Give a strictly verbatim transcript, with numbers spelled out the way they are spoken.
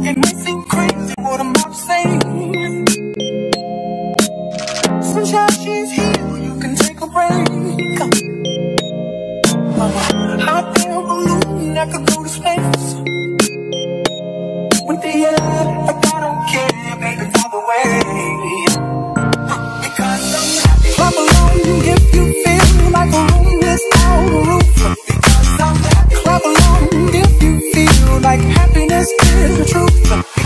It might seem crazy what I'm about to say. Sunshine, she's here, you can take a break. Hot air balloon that could go to space. With the air, like I don't care, baby, by the way. Because I'm happy. Clap along if you feel like a room without a roof. Because I'm happy. Clap along if you feel like happiness is the truth.